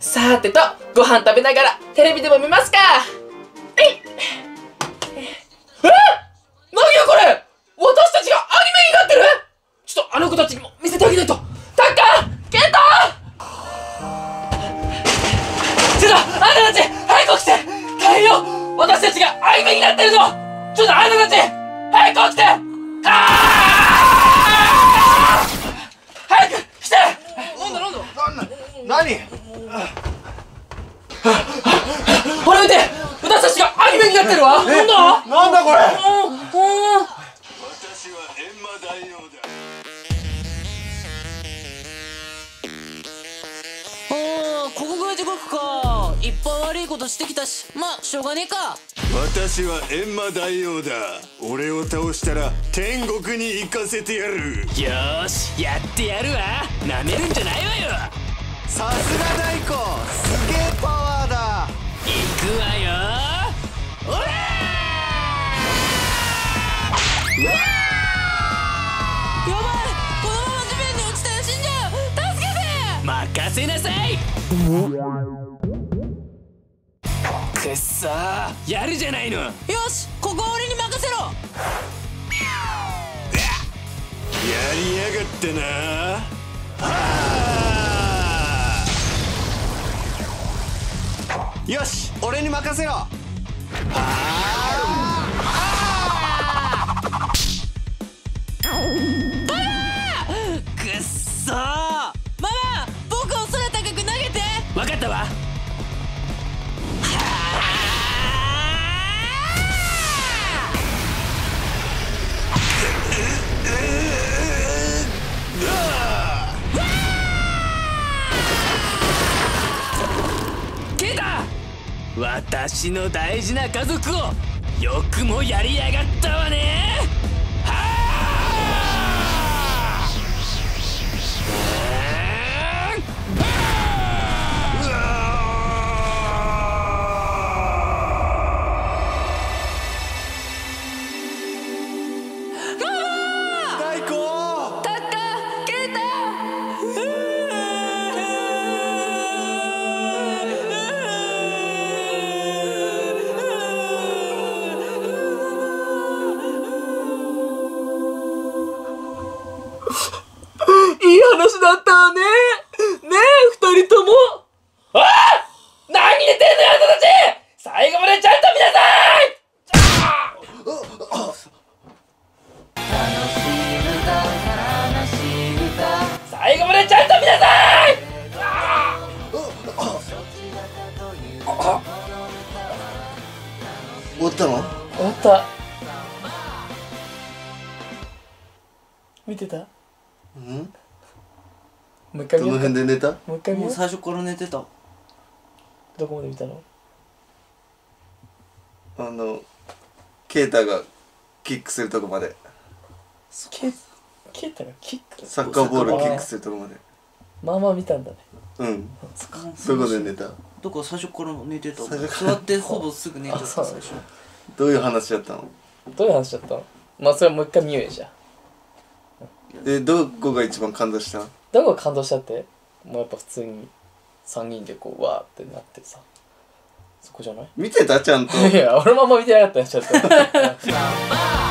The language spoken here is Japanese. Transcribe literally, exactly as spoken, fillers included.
さてと、ご飯食べながらテレビでも見ますか。えい。え、何よこれ、私たちがアニメになってる。ちょっとあの子たちにも見せてあげないと。タッカー、ケント、ちょっとあんたたち早く起きて。大変よ、私たちがアニメになってるぞ。ちょっとあんたたち早く起きて。あー、早く来て。なんだなんだ何？ ほら見て、私たちがアニメになってるわ。なんだなんだこれ。 私は閻魔大王だ。 ああ、ここが地獄か。いっぱい悪いことしてきたし、まあしょうがねえか。 私は閻魔大王だ。俺を倒したら天国に行かせてやる。 よーし、やってやるわ。なめるんじゃないわよ。 さすが大光、すげえパワーだ。 行くわよー。おらー。うわー、やばい、このまま地面に落ちたら死んじゃう。助けて。任せなさい。くっそー、やるじゃないの。よし、ここは俺に任せろ。 やりやがったな。はよし、俺に任せろ。はくっそー。ママ、僕を空高く投げて。わかったわ。ケイタ、私の大事な家族をよくもやりやがったわね。はあ、大光。 タッカー、ケイタ。 いい話だったわね。ねえ、二人とも。ああ、何寝てんのよ、あんたたち。最後までちゃんと見なさい。最後までちゃんと見なさい。 終わったの？ 終わった。見てた？ うん？ もう一回見どのようか。 辺で寝た？ もう一回見よう。 もう最初から寝てた。 どこまで見たの？ あのケイタがキックするとこまで。 ケケイタがキック。 サッカーボールキックするとこまで。 まあまあ見たんだね。 うん。どこで寝た？ どこ最初から寝てた。 最初から座ってほぼすぐ寝ちゃったあそう最初。 どういう話だったの？ どういう話だったの？まあそれもう一回見ようよじゃあ。 で、どこが一番感動した？ どこが感動したって？もうやっぱ普通にさんにんでこうわーってなってさ、そこじゃない？ 見てたちゃんと。 いや俺もあんま見てなかったよちょっと。